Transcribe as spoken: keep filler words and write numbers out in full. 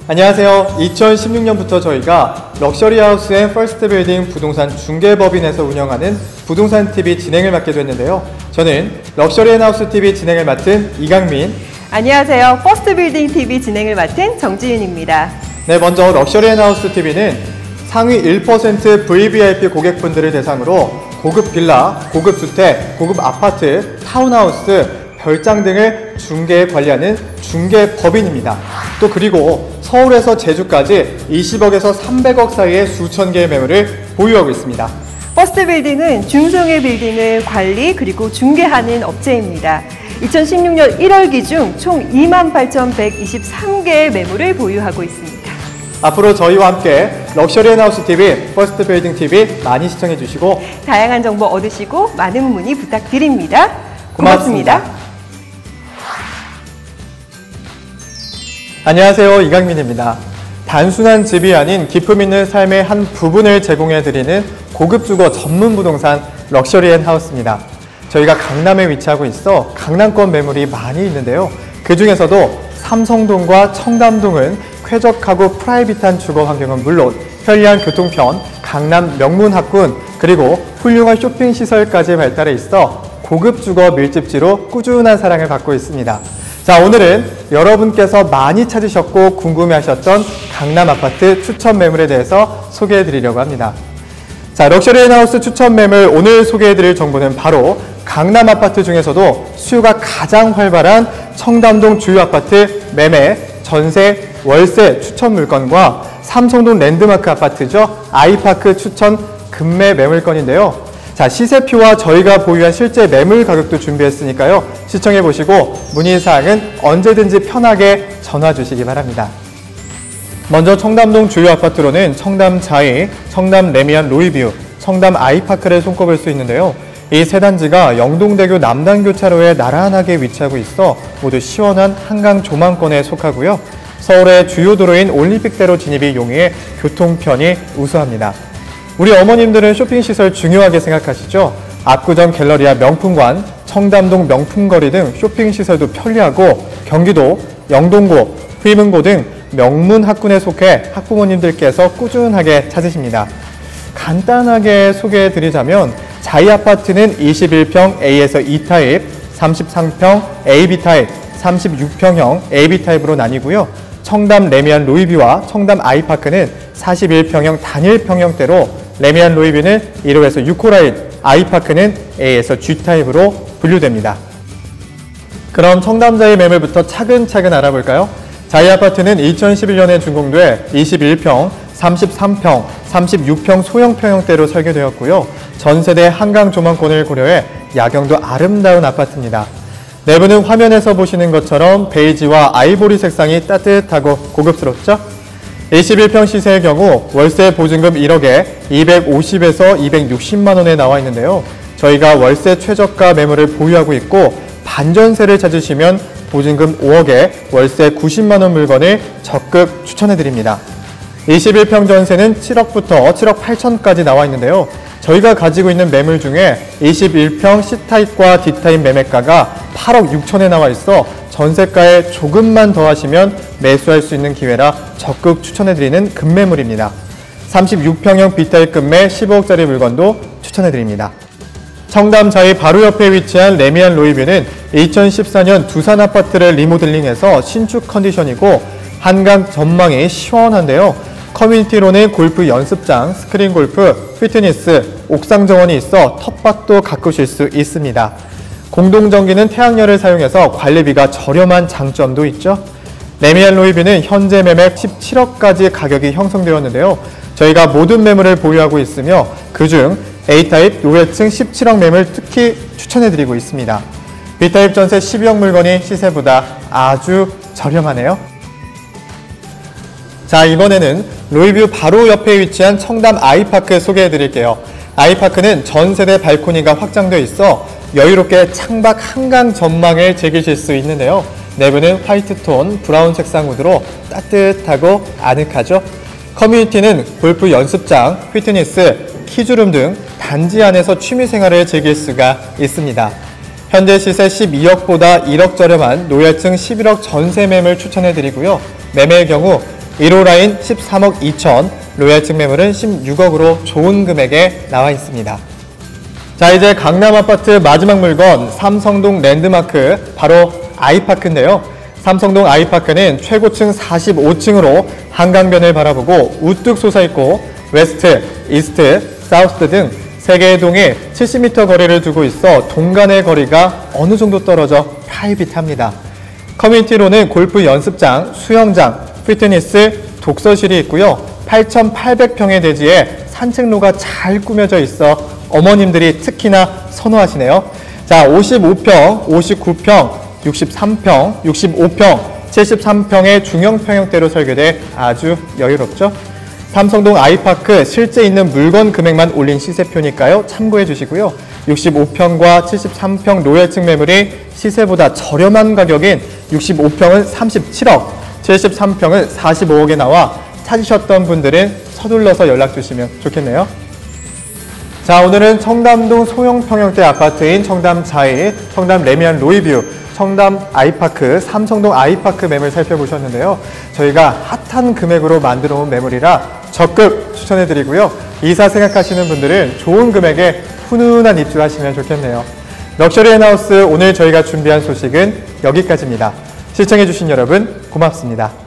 안녕하세요. 이천십육 년부터 저희가 럭셔리 하우스 앤 퍼스트 빌딩 부동산 중개법인에서 운영하는 부동산 티비 진행을 맡게 됐는데요. 저는 럭셔리 앤 하우스 티비 진행을 맡은 이강민. 안녕하세요. 퍼스트 빌딩 티비 진행을 맡은 정지윤입니다. 네, 먼저 럭셔리 앤 하우스 티비는 상위 일 퍼센트 브이브이아이피 고객분들을 대상으로 고급 빌라, 고급 주택, 고급 아파트, 타운하우스, 별장 등을 중개 관리하는 중개법인입니다. 또 그리고 서울에서 제주까지 이십억에서 삼백억 사이의 수천 개의 매물을 보유하고 있습니다. 퍼스트 빌딩은 중소형의 빌딩을 관리 그리고 중개하는 업체입니다. 이천십육 년 일월 기준 총 이만 팔천백이십삼 개의 매물을 보유하고 있습니다. 앞으로 저희와 함께 럭셔리 앤 하우스 티비, 퍼스트 빌딩 티비 많이 시청해 주시고 다양한 정보 얻으시고 많은 문의 부탁드립니다. 고맙습니다. 고맙습니다. 안녕하세요. 이강민입니다. 단순한 집이 아닌 기품 있는 삶의 한 부분을 제공해드리는 고급 주거 전문 부동산 럭셔리 앤 하우스입니다. 저희가 강남에 위치하고 있어 강남권 매물이 많이 있는데요. 그 중에서도 삼성동과 청담동은 쾌적하고 프라이빗한 주거 환경은 물론 편리한 교통편, 강남 명문 학군, 그리고 훌륭한 쇼핑 시설까지 발달해 있어 고급 주거 밀집지로 꾸준한 사랑을 받고 있습니다. 자, 오늘은 여러분께서 많이 찾으셨고 궁금해하셨던 강남 아파트 추천 매물에 대해서 소개해 드리려고 합니다. 자, 럭셔리 앤 하우스 추천 매물 오늘 소개해 드릴 정보는 바로 강남 아파트 중에서도 수요가 가장 활발한 청담동 주요 아파트 매매, 전세, 월세 추천 물건과 삼성동 랜드마크 아파트죠. 아이파크 추천 급매 매물건인데요. 자, 시세표와 저희가 보유한 실제 매물 가격도 준비했으니까요. 시청해보시고 문의사항은 언제든지 편하게 전화 주시기 바랍니다. 먼저 청담동 주요 아파트로는 청담 자이, 청담 레미안 로이뷰, 청담 아이파크를 손꼽을 수 있는데요. 이 세 단지가 영동대교 남단교차로에 나란하게 위치하고 있어 모두 시원한 한강 조망권에 속하고요. 서울의 주요 도로인 올림픽대로 진입이 용이해 교통편이 우수합니다. 우리 어머님들은 쇼핑시설 중요하게 생각하시죠? 압구정 갤러리아 명품관, 청담동 명품거리 등 쇼핑시설도 편리하고 경기도, 영동고, 휘문고 등 명문 학군에 속해 학부모님들께서 꾸준하게 찾으십니다. 간단하게 소개해드리자면 자이아파트는 이십일 평 A에서 이 타입, 삼십삼 평 에이비 타입, 삼십육 평형 에이비 타입으로 나뉘고요. 청담 레미안 로이뷰와 청담 아이파크는 사십일 평형 단일 평형대로 레미안 로이뷰는 일 호에서 육 호 라인, 아이파크는 A에서 G 타입으로 분류됩니다. 그럼 청담자이 매물부터 차근차근 알아볼까요? 자이아파트는 이천십일 년에 준공돼 이십일 평, 삼십삼 평, 삼십육 평 소형 평형대로 설계되었고요. 전세대 한강 조망권을 고려해 야경도 아름다운 아파트입니다. 내부는 화면에서 보시는 것처럼 베이지와 아이보리 색상이 따뜻하고 고급스럽죠? 이십일 평 시세의 경우 월세 보증금 일억에 이백오십에서 이백육십만 원에 나와 있는데요. 저희가 월세 최저가 매물을 보유하고 있고 반전세를 찾으시면 보증금 오억에 월세 구십만 원 물건을 적극 추천해드립니다. 이십일 평 전세는 칠억부터 칠억 팔천까지 나와 있는데요. 저희가 가지고 있는 매물 중에 이십일 평 C타입과 D타입 매매가가 팔억 육천에 나와 있어 전세가에 조금만 더 하시면 매수할 수 있는 기회라 적극 추천해드리는 급매물입니다. 삼십육 평형 B타입 급매 십오억짜리 물건도 추천해드립니다. 청담 자이 바로 옆에 위치한 레미안 로이뷰는 이천십사 년 두산 아파트를 리모델링해서 신축 컨디션이고 한강 전망이 시원한데요. 커뮤니티로는 골프 연습장, 스크린 골프, 피트니스, 옥상 정원이 있어 텃밭도 가꾸실 수 있습니다. 공동전기는 태양열을 사용해서 관리비가 저렴한 장점도 있죠. 레미안 로이뷰는 현재 매매 십칠억까지 가격이 형성되었는데요. 저희가 모든 매물을 보유하고 있으며 그중 A타입 노회층 십칠억 매물 특히 추천해드리고 있습니다. B타입 전세 십이억 물건이 시세보다 아주 저렴하네요. 자, 이번에는 로이뷰 바로 옆에 위치한 청담 아이파크 소개해드릴게요. 아이파크는 전세대 발코니가 확장되어 있어 여유롭게 창밖 한강 전망을 즐기실 수 있는데요. 내부는 화이트톤, 브라운 색상 우드로 따뜻하고 아늑하죠. 커뮤니티는 골프 연습장, 피트니스, 키즈룸 등 단지 안에서 취미생활을 즐길 수가 있습니다. 현재 시세 십이억보다 일억 저렴한 노예층 십일억 전세 매물 추천해드리고요. 매매의 경우 일 호 라인 십삼억 이천, 로얄층 매물은 십육억으로 좋은 금액에 나와 있습니다. 자, 이제 강남 아파트 마지막 물건 삼성동 랜드마크, 바로 아이파크인데요. 삼성동 아이파크는 최고층 사십오 층으로 한강변을 바라보고 우뚝 솟아있고 웨스트, 이스트, 사우스 등 세 개의 동에 칠십 미터 거리를 두고 있어 동 간의 거리가 어느 정도 떨어져 프라이빗합니다. 커뮤니티로는 골프 연습장, 수영장, 피트니스, 독서실이 있고요. 팔천팔백 평의 대지에 산책로가 잘 꾸며져 있어 어머님들이 특히나 선호하시네요. 자, 오십오 평, 오십구 평, 육십삼 평, 육십오 평, 칠십삼 평의 중형 평형대로 설계돼 아주 여유롭죠. 삼성동 아이파크 실제 있는 물건 금액만 올린 시세표니까요. 참고해 주시고요. 육십오 평과 칠십삼 평 로얄층 매물이 시세보다 저렴한 가격인 육십오 평은 삼십칠억, 칠십삼 평은 사십오억에 나와 찾으셨던 분들은 서둘러서 연락 주시면 좋겠네요. 자, 오늘은 청담동 소형 평형대 아파트인 청담 자이, 청담 레미안 로이뷰, 청담 아이파크, 삼성동 아이파크 매물 살펴보셨는데요. 저희가 핫한 금액으로 만들어 온 매물이라 적극 추천해드리고요. 이사 생각하시는 분들은 좋은 금액에 훈훈한 입주하시면 좋겠네요. 럭셔리 앤하우스, 오늘 저희가 준비한 소식은 여기까지입니다. 시청해주신 여러분 고맙습니다.